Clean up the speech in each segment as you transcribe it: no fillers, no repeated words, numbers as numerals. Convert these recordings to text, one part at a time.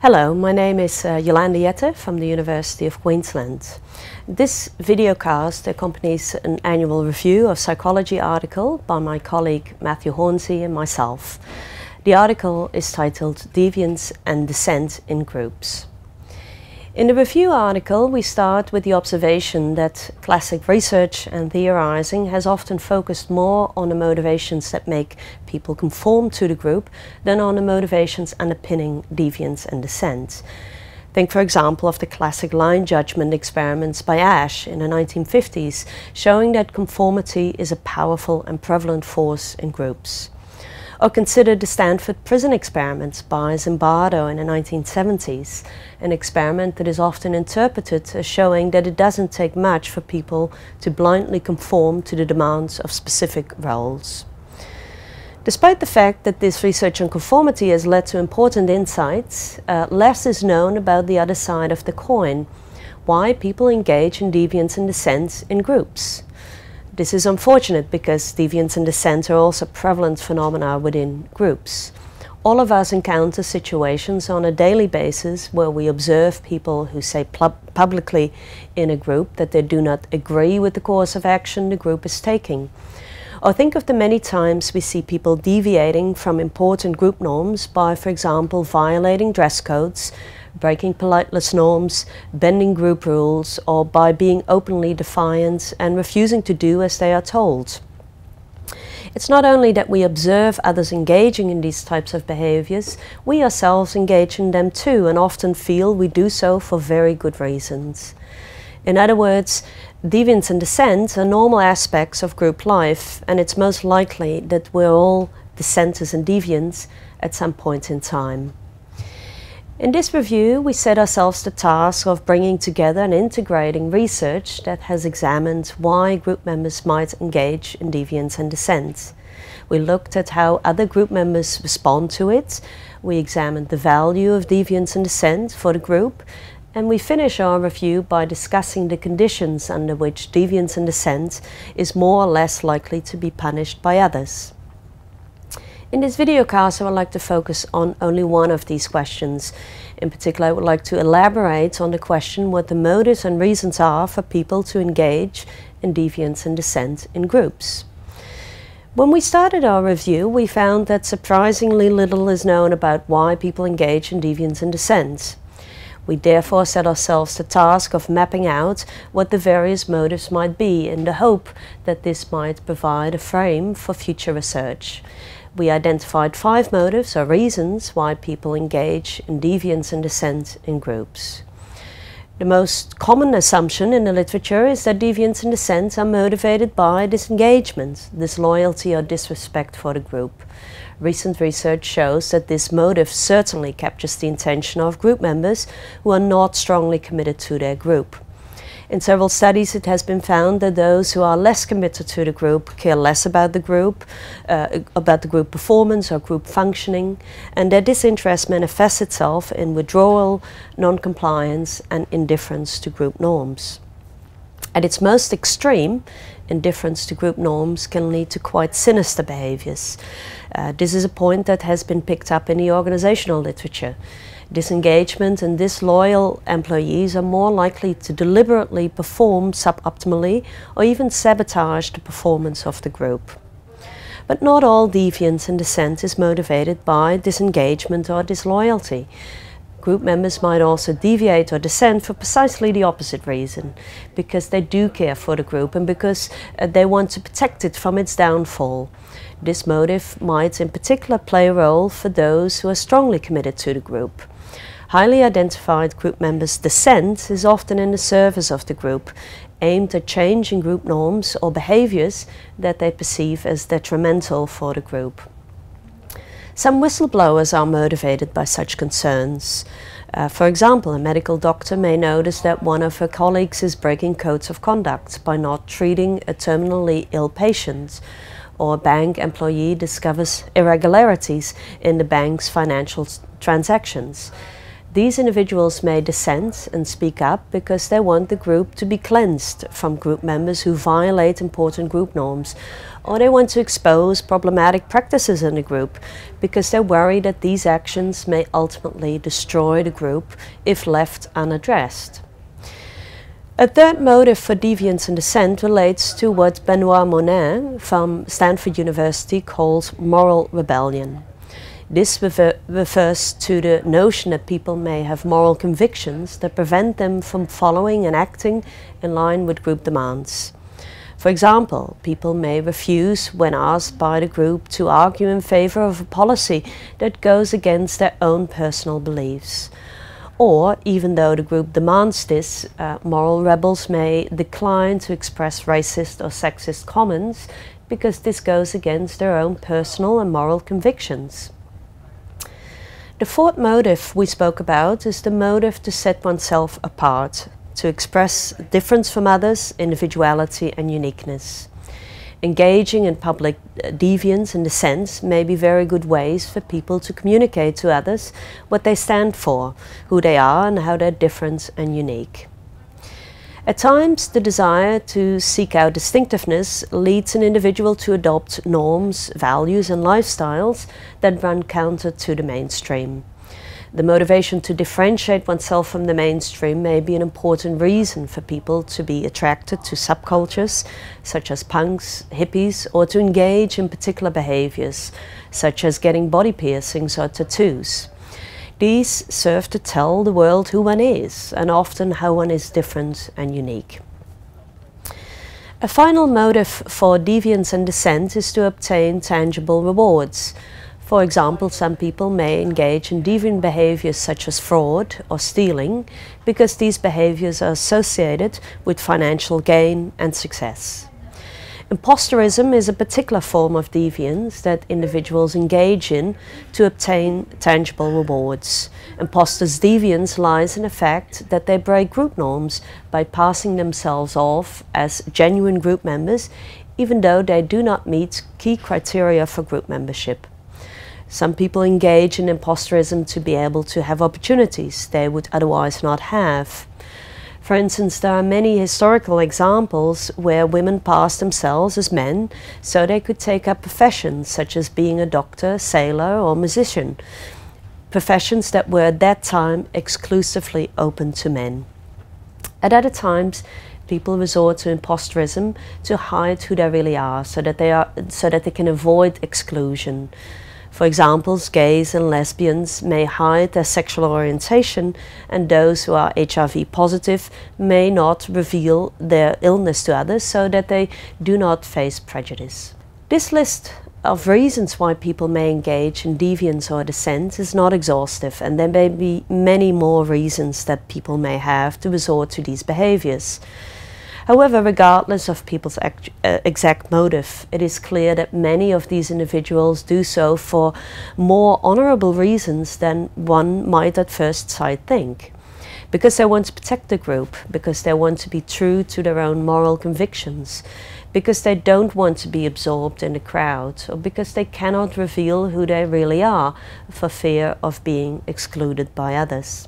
Hello, my name is Jolande Jette from the University of Queensland. This videocast accompanies an annual review of psychology article by my colleague Matthew Hornsey and myself. The article is titled Deviance and Dissent in Groups. In the review article, we start with the observation that classic research and theorizing has often focused more on the motivations that make people conform to the group than on the motivations underpinning deviance and dissent. Think, for example, of the classic line judgment experiments by Asch in the 1950s, showing that conformity is a powerful and prevalent force in groups. Or consider the Stanford prison experiments by Zimbardo in the 1970s, an experiment that is often interpreted as showing that it doesn't take much for people to blindly conform to the demands of specific roles. Despite the fact that this research on conformity has led to important insights, less is known about the other side of the coin, why people engage in deviance and dissent in groups. This is unfortunate because deviance and dissent are also prevalent phenomena within groups. All of us encounter situations on a daily basis where we observe people who say publicly in a group that they do not agree with the course of action the group is taking. Or think of the many times we see people deviating from important group norms by, for example, violating dress codes, breaking politeness norms, bending group rules, or by being openly defiant and refusing to do as they are told. It's not only that we observe others engaging in these types of behaviors, we ourselves engage in them too and often feel we do so for very good reasons. In other words, deviance and dissent are normal aspects of group life, and it's most likely that we're all dissenters and deviants at some point in time. In this review, we set ourselves the task of bringing together and integrating research that has examined why group members might engage in deviance and dissent. We looked at how other group members respond to it, we examined the value of deviance and dissent for the group, and we finish our review by discussing the conditions under which deviance and dissent is more or less likely to be punished by others. In this videocast, I would like to focus on only one of these questions. In particular, I would like to elaborate on the question what the motives and reasons are for people to engage in deviance and dissent in groups. When we started our review, we found that surprisingly little is known about why people engage in deviance and dissent. We therefore set ourselves the task of mapping out what the various motives might be in the hope that this might provide a frame for future research. We identified 5 motives or reasons why people engage in deviance and dissent in groups. The most common assumption in the literature is that deviance and dissent are motivated by disengagement, disloyalty or disrespect for the group. Recent research shows that this motive certainly captures the intention of group members who are not strongly committed to their group. In several studies, it has been found that those who are less committed to the group care less about the group performance or group functioning, and that disinterest manifests itself in withdrawal, non-compliance, and indifference to group norms. At its most extreme, indifference to group norms can lead to quite sinister behaviors. This is a point that has been picked up in the organizational literature. Disengagement and disloyal employees are more likely to deliberately perform suboptimally or even sabotage the performance of the group. But not all deviance and dissent is motivated by disengagement or disloyalty. Group members might also deviate or dissent for precisely the opposite reason, because they do care for the group and because they want to protect it from its downfall. This motive might in particular play a role for those who are strongly committed to the group. Highly identified group members' dissent is often in the service of the group, aimed at changing group norms or behaviors that they perceive as detrimental for the group. Some whistleblowers are motivated by such concerns. For example, a medical doctor may notice that one of her colleagues is breaking codes of conduct by not treating a terminally ill patient, or a bank employee discovers irregularities in the bank's financial transactions. These individuals may dissent and speak up because they want the group to be cleansed from group members who violate important group norms, or they want to expose problematic practices in the group because they worry that these actions may ultimately destroy the group if left unaddressed. A third motive for deviance and dissent relates to what Benoit Monin from Stanford University calls moral rebellion. This refers to the notion that people may have moral convictions that prevent them from following and acting in line with group demands. For example, people may refuse when asked by the group to argue in favor of a policy that goes against their own personal beliefs. Or, even though the group demands this, moral rebels may decline to express racist or sexist comments because this goes against their own personal and moral convictions. The fourth motive we spoke about is the motive to set oneself apart, to express difference from others, individuality and uniqueness. Engaging in public deviance and dissent may be very good ways for people to communicate to others what they stand for, who they are and how they're different and unique. At times, the desire to seek out distinctiveness leads an individual to adopt norms, values and lifestyles that run counter to the mainstream. The motivation to differentiate oneself from the mainstream may be an important reason for people to be attracted to subcultures such as punks, hippies, or to engage in particular behaviors such as getting body piercings or tattoos. These serve to tell the world who one is and often how one is different and unique. A final motive for deviance and dissent is to obtain tangible rewards. For example, some people may engage in deviant behaviors such as fraud or stealing because these behaviors are associated with financial gain and success. Imposterism is a particular form of deviance that individuals engage in to obtain tangible rewards. Imposters' deviance lies in the fact that they break group norms by passing themselves off as genuine group members, even though they do not meet key criteria for group membership. Some people engage in imposterism to be able to have opportunities they would otherwise not have. For instance, there are many historical examples where women passed themselves as men so they could take up professions such as being a doctor, sailor or musician, professions that were at that time exclusively open to men. At other times, people resort to imposterism to hide who they really are so that they can avoid exclusion. For example, gays and lesbians may hide their sexual orientation, and those who are HIV positive may not reveal their illness to others so that they do not face prejudice. This list of reasons why people may engage in deviance or dissent is not exhaustive, and there may be many more reasons that people may have to resort to these behaviors. However, regardless of people's exact motive, it is clear that many of these individuals do so for more honorable reasons than one might at first sight think. Because they want to protect the group, because they want to be true to their own moral convictions, because they don't want to be absorbed in the crowd, or because they cannot reveal who they really are for fear of being excluded by others.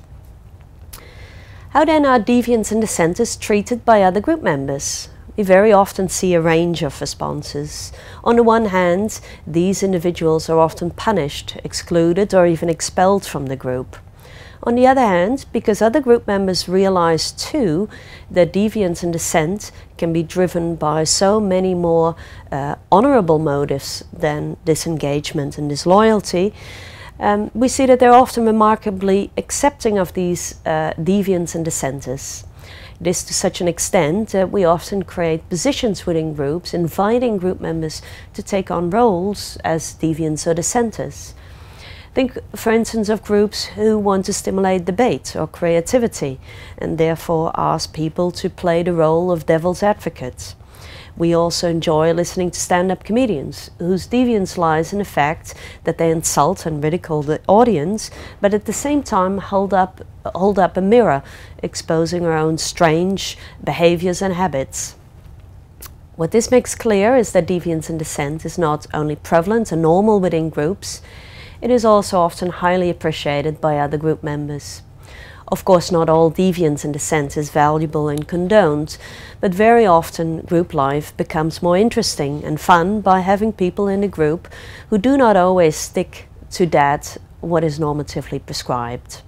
How then are deviants and dissenters treated by other group members? We very often see a range of responses. On the one hand, these individuals are often punished, excluded or even expelled from the group. On the other hand, because other group members realize too that deviance and dissent can be driven by so many more honorable motives than disengagement and disloyalty, we see that they're often remarkably accepting of these deviants and dissenters. This to such an extent that we often create positions within groups, inviting group members to take on roles as deviants or dissenters. Think, for instance, of groups who want to stimulate debate or creativity and therefore ask people to play the role of devil's advocates. We also enjoy listening to stand-up comedians whose deviance lies in the fact that they insult and ridicule the audience, but at the same time hold up a mirror, exposing our own strange behaviors and habits. What this makes clear is that deviance and dissent is not only prevalent and normal within groups, it is also often highly appreciated by other group members. Of course, not all deviance in the sense is valuable and condoned, but very often group life becomes more interesting and fun by having people in a group who do not always stick to that what is normatively prescribed.